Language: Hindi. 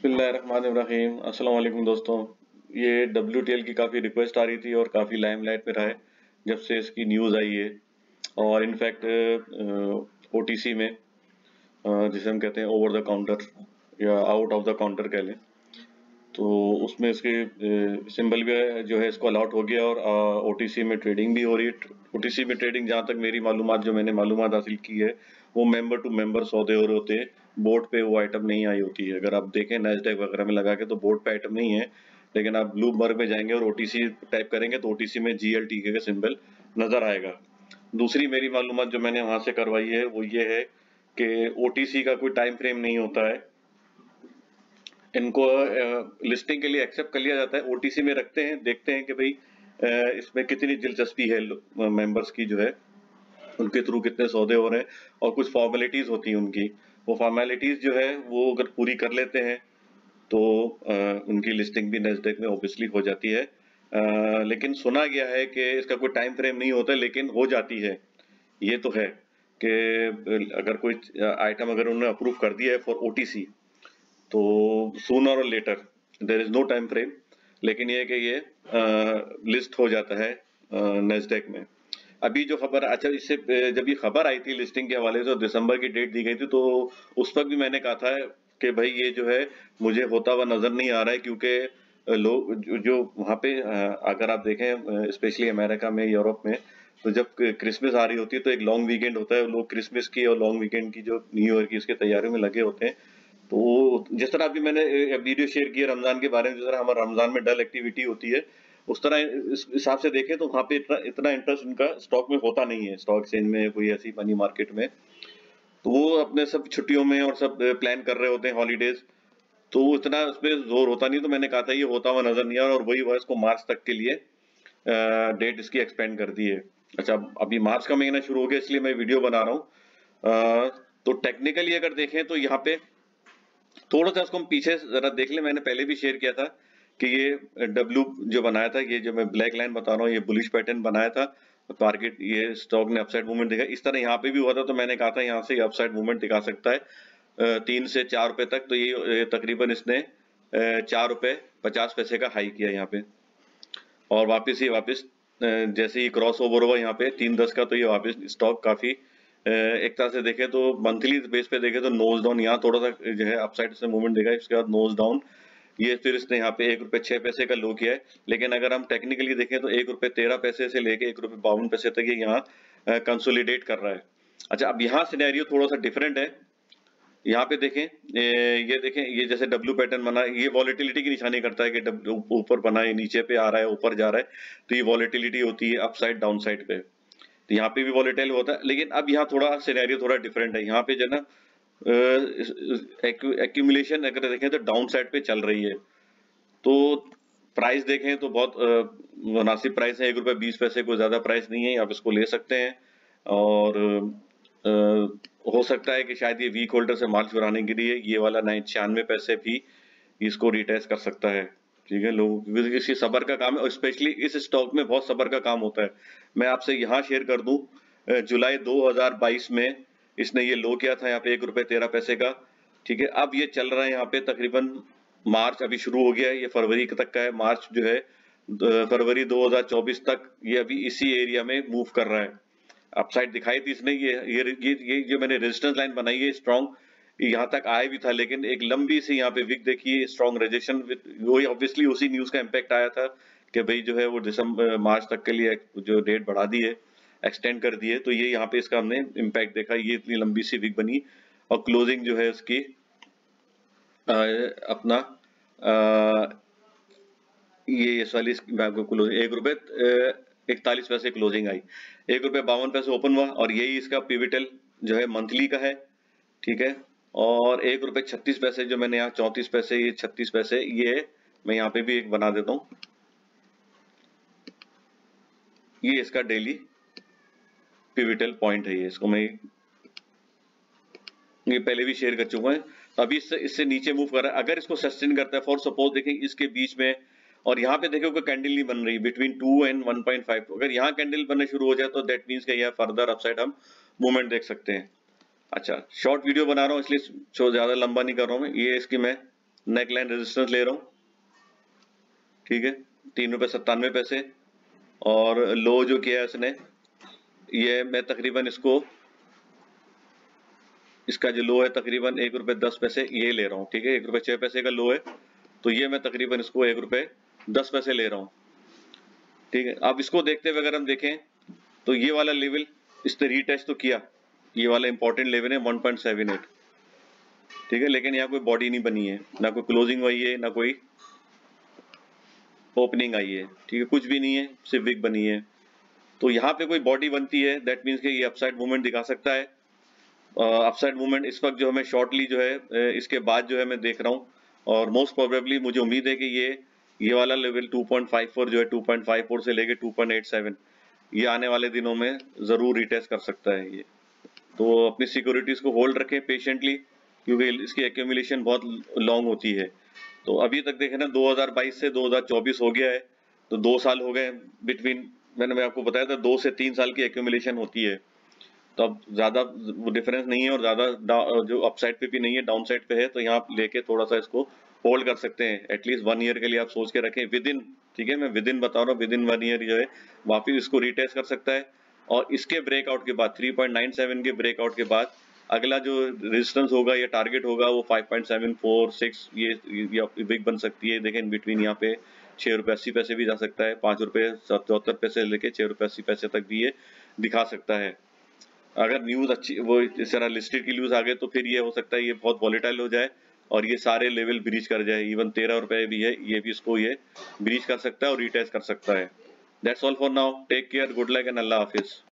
बिस्मिल्लाहिर्रहमानिर्रहीम। अस्सलाम वालेकुम दोस्तों। ये WTL की काफ़ी रिक्वेस्ट आ रही थी और काफ़ी लाइमलाइट में रहा है जब से इसकी न्यूज़ आई है। और इनफैक्ट OTC में जिसे हम कहते हैं ओवर द काउंटर या आउट ऑफ द काउंटर कह लें, तो उसमें इसके सिंबल भी जो है इसको अलाउट हो गया और OTC में ट्रेडिंग भी हो रही है। OTC में ट्रेडिंग जहाँ तक मेरी मालूमात जो मैंने मालूमात हासिल की है वो मेंबर टू मेंबर सौदे हो रहे होते हैं, बोर्ड पे वो आइटम नहीं आई होती है। अगर आप देखें नैस्डैक वगैरह में लगा के तो बोर्ड पे आइटम नहीं है, लेकिन आप ब्लूमबर्ग में जाएंगे और OTC टाइप करेंगे तो OTC में GLTK का सिंबल नजर आएगा। दूसरी मेरी मालूमात जो मैंने वहां से करवाई है वो ये है कि OTC का कोई टाइम फ्रेम नहीं होता है। इनको लिस्टिंग के लिए एक्सेप्ट कर लिया जाता है, OTC में रखते हैं, देखते हैं कि भाई इसमें कितनी दिलचस्पी है मेंबर्स की, जो है उनके थ्रू कितने सौदे हो रहे हैं और कुछ फॉर्मेलिटीज होती हैं उनकी। वो फॉर्मेलिटीज जो है वो अगर पूरी कर लेते हैं तो उनकी लिस्टिंग भी नैस्डैक में ऑब्वियसली हो जाती है। लेकिन सुना गया है कि इसका कोई टाइम फ्रेम नहीं होता, लेकिन हो जाती है। ये तो है कि अगर कोई आइटम अगर उन्होंने अप्रूव कर दिया है फॉर OTC तो सूनर और later there is no time frame, लेकिन ये है कि ये लिस्ट हो जाता है नैस्डैक में। अभी जो खबर, अच्छा इससे जब ये खबर आई थी लिस्टिंग के हवाले से और दिसंबर की डेट दी गई थी, तो उस वक्त भी मैंने कहा था कि भाई ये जो है मुझे होता हुआ नजर नहीं आ रहा है, क्योंकि लोग जो वहाँ पे अगर आप देखें स्पेशली अमेरिका में, यूरोप में, तो जब क्रिसमस आ रही होती है तो एक लॉन्ग वीकेंड होता है, लोग क्रिसमस की और लॉन्ग वीकेंड की जो न्यू ईयर की उसकी तैयारियों में लगे होते हैं। तो जिस तरह अभी मैंने वीडियो शेयर किया रमजान के बारे में, जिस तरह हमारा रमजान में डल एक्टिविटी होती है, उस तरह इस हिसाब से देखें तो वहाँ पे इतना इंटरेस्ट उनका स्टॉक में होता नहीं है, स्टॉक एक्सचेंज में कोई ऐसी मनी मार्केट में। तो वो अपने सब छुट्टियों में और सब प्लान कर रहे होते हैं हॉलीडेज, तो इतना उसमें जोर होता नहीं। तो मैंने कहा था ये होता हुआ नजर नहीं आ रहा, और वही हुआ, इसको मार्च तक के लिए डेट इसकी एक्सपेंड कर दी है। अच्छा, अभी मार्च का महीना शुरू हो गया इसलिए मैं वीडियो बना रहा हूँ। तो टेक्निकली अगर देखें तो यहाँ पे थोड़ा सा इसको हम पीछे जरा देख लें। मैंने पहले भी शेयर किया था कि ये W जो बनाया था, ये जो मैं ब्लैक लाइन बता रहा हूँ, ये बुलिश पैटर्न बनाया था मार्केट, ये स्टॉक ने अपसाइड मूवमेंट दिखा। इस तरह यहाँ पे भी हुआ था, तो मैंने कहा था यहाँ से अपसाइड मूवमेंट दिखा सकता है 3 से 4 रुपए तक। तो ये तकरीबन इसने 4 रुपए 50 पैसे का हाई किया यहाँ पे, और वापस जैसे ही क्रॉस ओवर हुआ यहाँ पे 3.10 का, तो ये वापस स्टॉक काफी एक तरह से देखें तो मंथली बेस पे देखें तो नोज डाउन, यहाँ थोड़ा सा जो है अपसाइड से मूवमेंट देखा, इसके बाद नोज डाउन। ये फिर इसने यहाँ पे 1 रुपए 6 पैसे का लो किया है। लेकिन अगर हम टेक्निकली देखें तो 1 रुपए 13 पैसे से लेके 1 रुपए 52 पैसे तक ये यहाँ कंसोलिडेट कर रहा है। अच्छा, अब यहाँ सिनेरियो थोड़ा सा डिफरेंट है। यहाँ पे देखें, ये देखें, ये जैसे W पैटर्न बना है, ये वॉलेटिलिटी की निशानी करता है कि W ऊपर बना है, नीचे पे आ रहा है, ऊपर जा रहा है, तो ये वॉलेटिलिटी होती है अपसाइड डाउन साइड पे। तो यहाँ पे भी वॉलेटाइल होता है, लेकिन अब यहाँ थोड़ा सिनेरियो थोड़ा डिफरेंट है। यहाँ पे जो ना एक्यूमुलेशन अगर देखें तो डाउन साइड पे चल रही है। तो प्राइस देखें तो बहुत मुनासिब प्राइस है, 1 रुपए 20 पैसे, कोई ज्यादा प्राइस नहीं है, आप इसको ले सकते हैं। और हो सकता है कि शायद ये वीक होल्डर से माल चुराने के लिए ये वाला 96 पैसे भी इसको रिटेस्ट कर सकता है। ठीक है, लोगों इसकी सबर का काम है, और स्पेशली इस स्टॉक में बहुत सबर का काम होता है। मैं आपसे यहाँ शेयर कर दूं, जुलाई 2022 में इसने ये लो किया था यहाँ पे 1 रुपए 13 पैसे का। ठीक है, अब ये चल रहा है यहाँ पे तकरीबन, मार्च अभी शुरू हो गया है, ये फरवरी तक का है। मार्च जो है फरवरी 2024 तक ये अभी इसी एरिया में मूव कर रहा है। अपसाइड दिखाई थी इसने, ये जो मैंने रेजिस्टेंस लाइन बनाई है स्ट्रॉन्ग, यहाँ तक आया भी था, लेकिन एक लंबी सी यहाँ पे विक देखिए, स्ट्रॉन्ग रेजिस्टेंस, वही ऑब्वियसली उसी न्यूज का इम्पैक्ट आया था कि भाई जो है वो दिसंबर मार्च तक के लिए जो डेट बढ़ा दी है, एक्सटेंड कर दी है। तो ये यहाँ पे इसका हमने इम्पैक्ट देखा, ये इतनी लंबी सी विक बनी, और क्लोजिंग जो है इसकी अपना ये इस वाली 1 रुपए 41 पैसे क्लोजिंग आई, 1 रुपए 52 पैसे ओपन हुआ, और यही इसका पिविटल जो है मंथली का है। ठीक है, और 1 रुपए 36 पैसे जो मैंने यहाँ 34 पैसे, ये 36 पैसे, ये मैं यहाँ पे भी एक बना देता हूँ, ये इसका डेली पिविटल पॉइंट है। ये इसको मैं ये पहले भी शेयर कर चुका है। तो अभी इससे नीचे मूव कर रहा है, अगर इसको सस्टेन करता है, फॉर सपोज देखें इसके बीच में, और यहाँ पे देखो कोई कैंडल नहीं बन रही बिटवीन 2 एंड 1.5, अगर यहाँ कैंडल बनना शुरू हो जाए तो दैट मीन्स कि यह फर्दर अपसाइड हम मूवमेंट देख सकते हैं। अच्छा, शॉर्ट वीडियो बना रहा हूँ इसलिए ज्यादा लंबा नहीं कर रहा हूँ मैं, ये इसकी मैं नेक लाइन रेजिस्टेंस ले रहा हूँ, ठीक है, 3 रुपये 97 पैसे। और लो जो किया है इसने, ये मैं तकरीबन इसका जो लो है तकरीबन 1 रुपये 10 पैसे ये ले रहा हूँ, ठीक है, 1 रुपये 6 पैसे का लो है, तो ये मैं तकरीबन इसको 1 रुपये 10 पैसे ले रहा हूँ, ठीक है। अब इसको देखते हुए अगर हम देखें तो ये वाला लेवल इसने रीटेस्ट तो किया, ये वाला इंपॉर्टेंट लेवल है 1.78, ठीक है, लेकिन यहाँ कोई बॉडी नहीं बनी है, ना कोई क्लोजिंग हुई है, ना कोई ओपनिंग आई है, ठीक है, कुछ भी नहीं है, सिर्फ विक बनी है। तो यहाँ पे कोई बॉडी बनती है, दैट मीन्स कि ये अपसाइड मूवमेंट दिखा सकता है। अपसाइड मूवमेंट इस वक्त जो हमें शॉर्टली जो है इसके बाद जो है मैं देख रहा हूँ, और मोस्ट प्रोबेबली मुझे उम्मीद है कि ये वाला लेवल 2.54 जो है 2.54 से लेके 2.87 ये आने वाले दिनों में जरूर रिटेस्ट कर सकता है ये। तो अपनी सिक्योरिटीज को होल्ड रखें पेशेंटली, क्योंकि इसकी एक्यूमुलेशन बहुत लॉन्ग होती है। तो अभी तक देखें ना, 2022 से 2024 हो गया है, तो 2 साल हो गए बिटवीन, मैं आपको बताया था 2 से 3 साल की एक्यूमुलेशन होती है, तो अब ज्यादा डिफरेंस नहीं है और ज्यादा जो अपसाइड पे भी नहीं है, डाउन साइड पे है, तो यहाँ आप लेके थोड़ा सा इसको होल्ड कर सकते हैं, एटलीस्ट 1 ईयर के लिए आप सोच के रखें विद इन, ठीक है, मैं विद इन बता रहा हूँ, विद इन 1 ईयर जो है वापिस इसको रीटेस्ट कर सकता है। और इसके ब्रेकआउट के बाद 3.97 के ब्रेकआउट के बाद अगला जो रेजिस्टेंस होगा या टारगेट होगा वो 5.746 ये बिग बन सकती है। देखें बिटवीन यहाँ पे 6 रुपये 80 पैसे भी जा सकता है, 5 रुपये 74 पैसे लेके 6 रुपये 80 पैसे तक भी ये दिखा सकता है। अगर न्यूज अच्छी वो इस तरह लिस्टेड की न्यूज आ गए तो फिर ये हो सकता है ये बहुत वॉलेटाइल हो जाए और ये सारे लेवल ब्रीच कर जाए, इवन 13 रुपए भी है, ये भी इसको ये ब्रीच कर सकता है और रिटेस्ट कर सकता है। That's all for now, take care, good luck and Allah Hafiz.